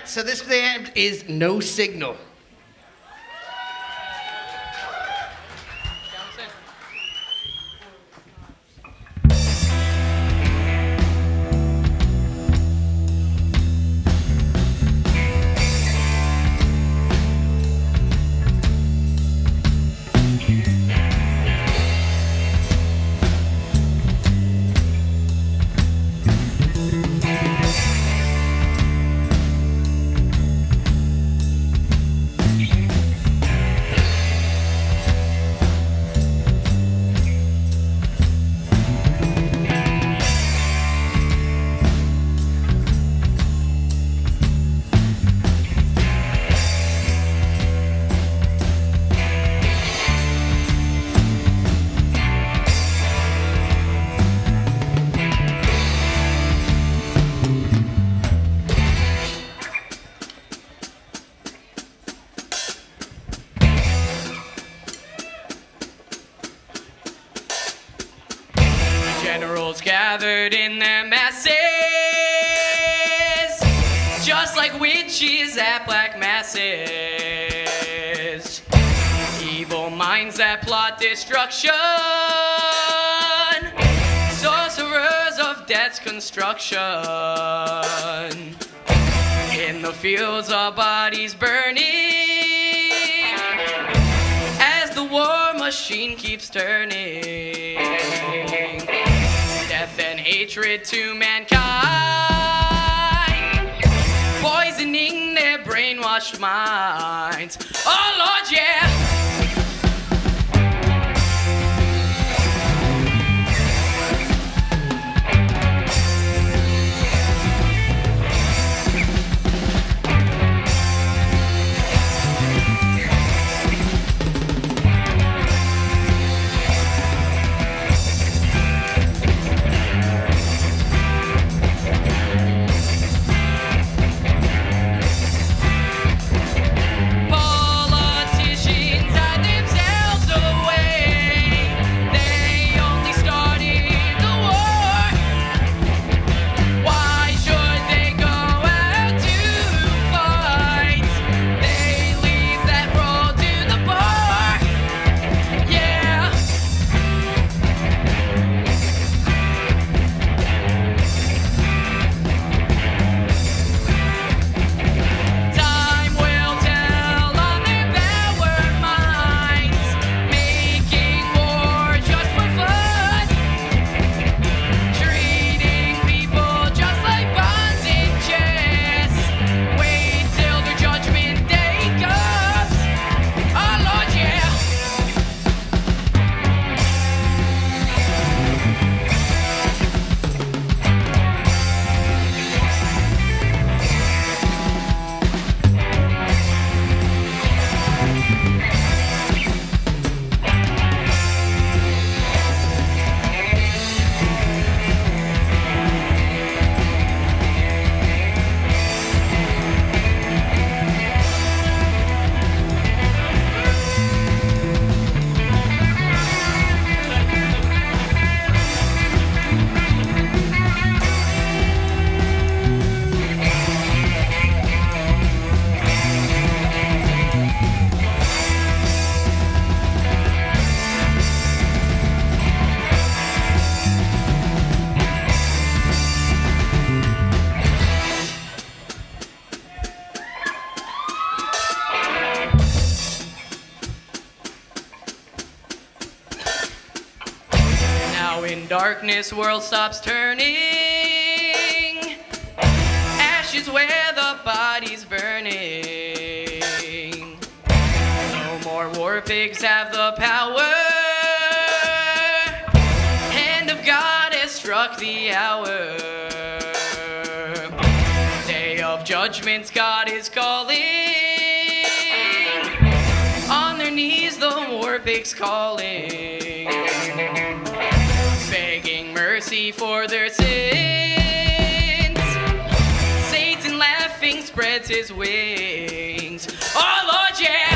so this band is No Signal. Generals gathered in their masses, just like witches at black masses. Evil minds that plot destruction, sorcerers of death's construction. In the fields of bodies burning, as the war machine keeps turning. Death and hatred to mankind, poisoning their brainwashed minds. Oh Lord, yeah! In darkness, world stops turning, ashes where the body's burning. No more war pigs have the power, hand of God has struck the hour. Day of judgments, God is calling, on their knees the war pigs calling, begging mercy for their sins. Satan laughing spreads his wings. Oh Lord, yeah!